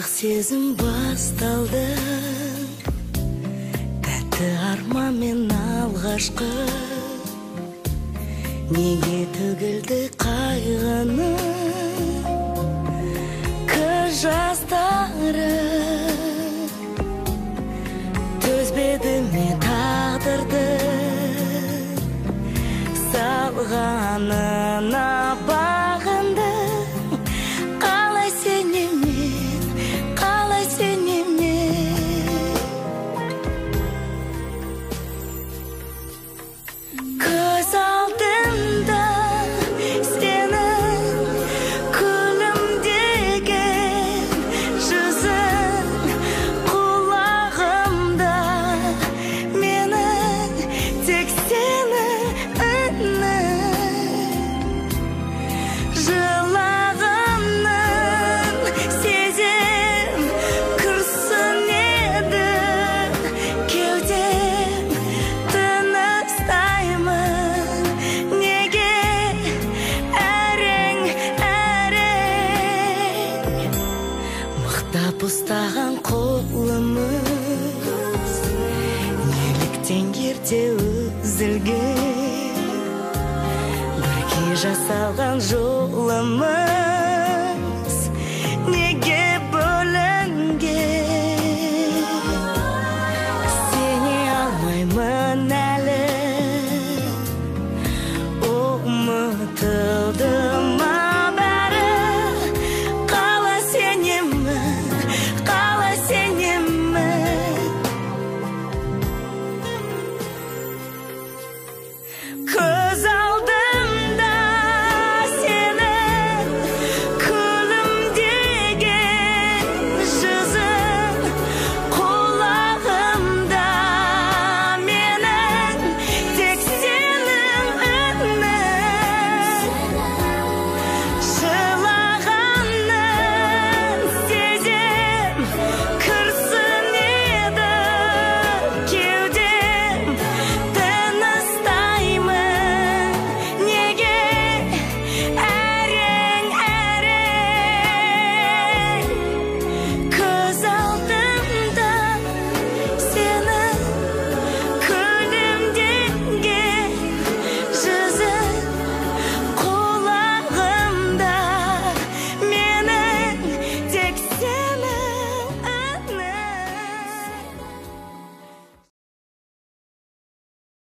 сезім басталды, тәтті арманмен алғашқы. Неге төгілді қайғыны көз жастары, төзбеді ме тағдырды салғанына бағынды. Қалай сенемен, қалай сенемен, көз алдымда сенің күлімдеген жүзің, құлағымда менің тек сені жылағымның сезім күрсінеді кеудем, тыныстаймын неге әрең әрең. Мықтап ұстаған қолымыз неліктен ерте үзілген, жасалған жолымыз